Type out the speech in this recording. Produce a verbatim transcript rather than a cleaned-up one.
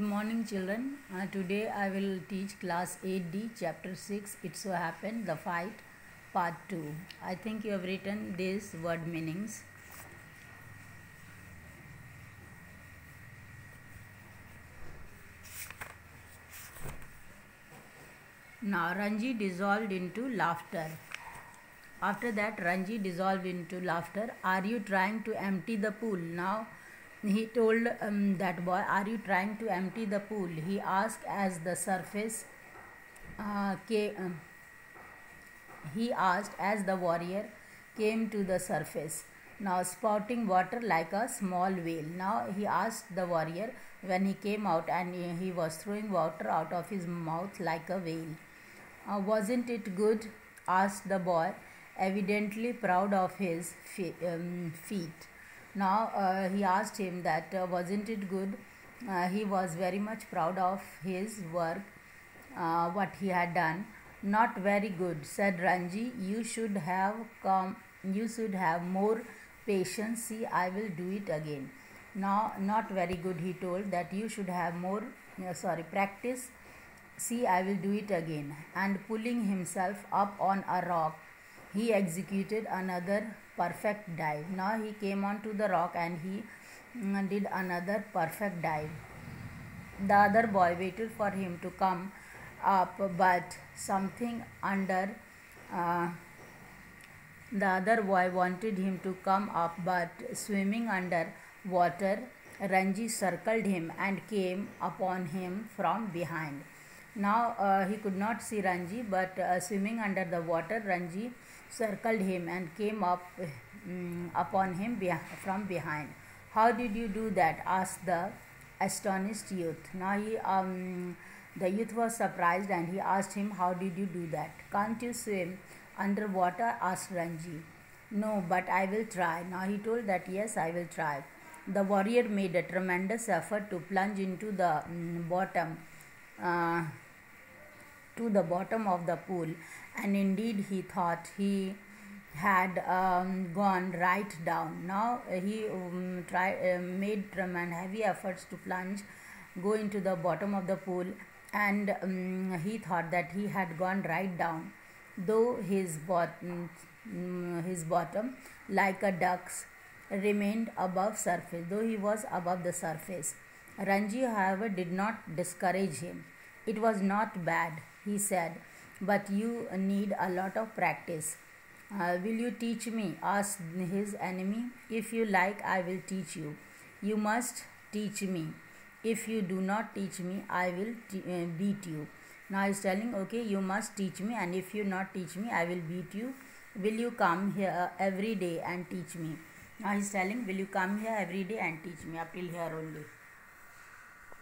morning, children. Uh, today I will teach class eight D, chapter six. It so happened, the fight, part two. I think you have written these word meanings. Now, Ranji dissolved into laughter. After that, Ranji dissolved into laughter. Are you trying to empty the pool? Now, he told um, that boy, are you trying to empty the pool? He asked as the surface uh, came, um, he asked as the warrior came to the surface, now spouting water like a small whale. Now he asked the warrior when he came out, and he, he was throwing water out of his mouth like a whale. Uh, wasn't it good? Asked the boy, evidently proud of his fe- um, feat. Now uh, he asked him that uh, wasn't it good? Uh, he was very much proud of his work, uh, what he had done. Not very good, said Ranji. You should have come. You should have more patience. See, I will do it again. Now, not very good. He told that you should have more. Uh, sorry, practice. See, I will do it again. And pulling himself up on a rock, he executed another perfect dive. Now he came onto the rock and he mm, did another perfect dive. The other boy waited for him to come up, but something under uh, the other boy wanted him to come up, but swimming under water, Ranji circled him and came upon him from behind. Now uh, he could not see Ranji, but uh, swimming under the water, Ranji circled him and came up um, upon him be- from behind. How did you do that? Asked the astonished youth. Now he, um, the youth was surprised and he asked him, how did you do that? Can't you swim underwater? Asked Ranji. No, but I will try. Now he told that yes, I will try. The warrior made a tremendous effort to plunge into the um, bottom, uh, to the bottom of the pool, and indeed he thought he had um, gone right down. Now uh, he um, tried, uh, made tremendous heavy efforts to plunge, go into the bottom of the pool, and um, he thought that he had gone right down, though his bottom, um, his bottom, like a duck's, remained above surface. Though he was above the surface, Ranji, however, did not discourage him. It was not bad, he said, but you need a lot of practice. Uh, will you teach me? Asked his enemy. If you like, I will teach you. You must teach me. If you do not teach me, I will t- uh, beat you. Now he's telling, okay, you must teach me, and if you not teach me, I will beat you. Will you come here every day and teach me? Now he's telling, will you come here every day and teach me? Up till here only.